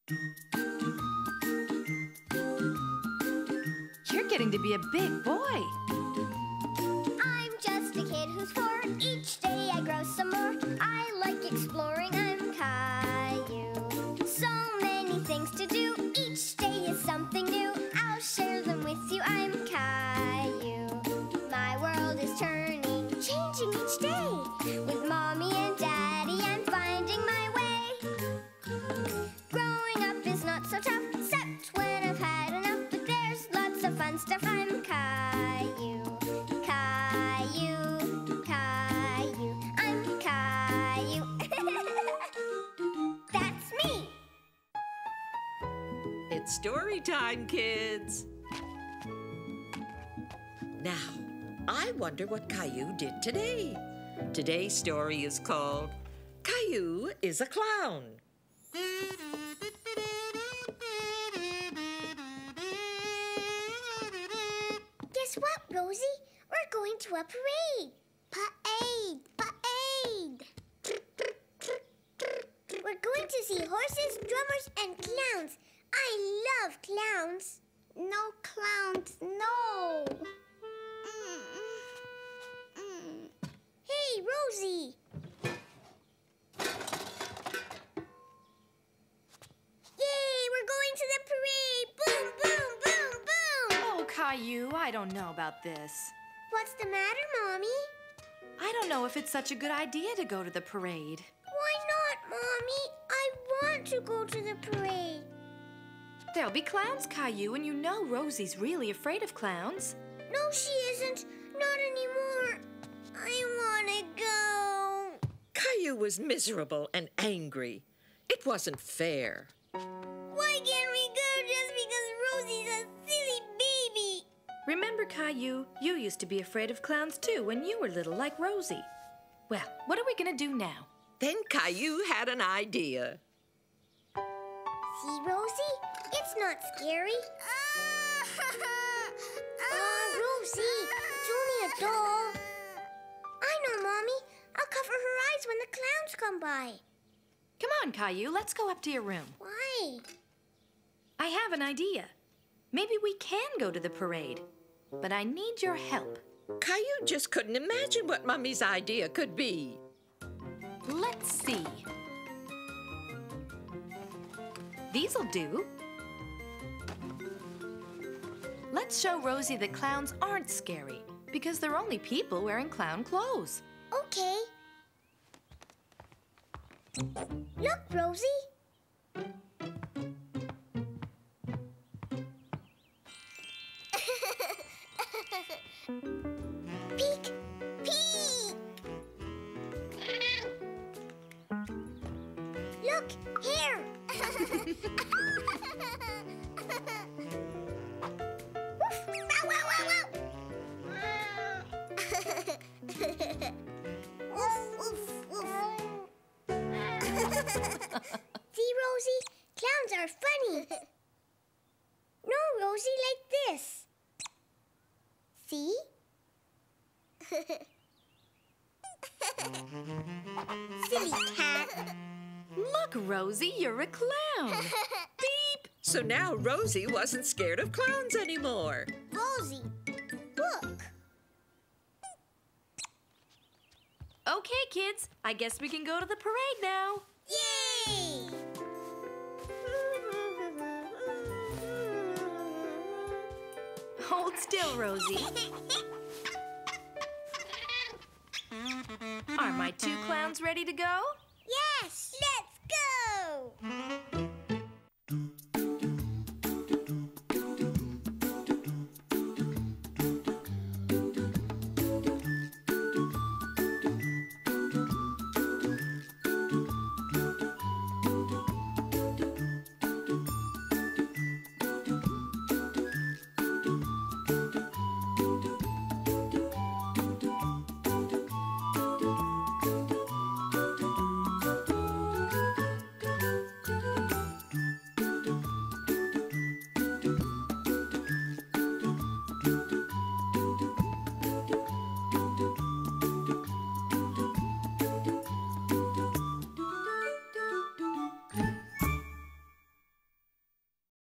You're getting to be a big boy. I'm just a kid who's 4. Each day I grow some more. I like exploring. I'm Caillou. So many things to do. Each day is something new. I'll share them with you. I'm Caillou. My world is turning, changing each day. With Mommy and Daddy, I'm finding my way. Growing up is not so tough, except when I've had enough. But there's lots of fun stuff. I'm Caillou. Caillou, Caillou, I'm Caillou. That's me. It's story time, kids. Now, I wonder what Caillou did today. Today's story is called Caillou is a Clown. Guess what, Rosie? We're going to a parade. Parade. We're going to see horses, drummers, and clowns. I love clowns. No clowns, no. Hey, Rosie. Yay, we're going to the parade. Boom, boom, boom, boom. Oh, Caillou, I don't know about this. What's the matter, Mommy? I don't know if it's such a good idea to go to the parade. Why not, Mommy? I want to go to the parade. There'll be clowns, Caillou, and you know Rosie's really afraid of clowns. No, she isn't. Not anymore. I want to go. Caillou was miserable and angry. It wasn't fair. Why can't we go just because Rosie's a silly baby? Remember, Caillou, you used to be afraid of clowns too when you were little, like Rosie. Well, what are we going to do now? Then Caillou had an idea. See, Rosie? It's not scary. Rosie, it's only a doll. I know, Mommy. I'll cover her eyes when the clowns come by. Come on, Caillou, let's go up to your room. Why? I have an idea. Maybe we can go to the parade, but I need your help. Caillou just couldn't imagine what Mummy's idea could be. Let's see. These'll do. Let's show Rosie that clowns aren't scary because they're only people wearing clown clothes. Okay. Look, Rosie. Peek, peek. Look, here. Woof. Wow, wow, wow, wow. Woof, woof, woof. See, Rosie? Clowns are funny. No, Rosie, like this. See? Silly cat. Look, Rosie, you're a clown. Beep! So now Rosie wasn't scared of clowns anymore. Rosie, look. Okay, kids, I guess we can go to the parade now. Yay! Hold still, Rosie. Are my 2 clowns ready to go?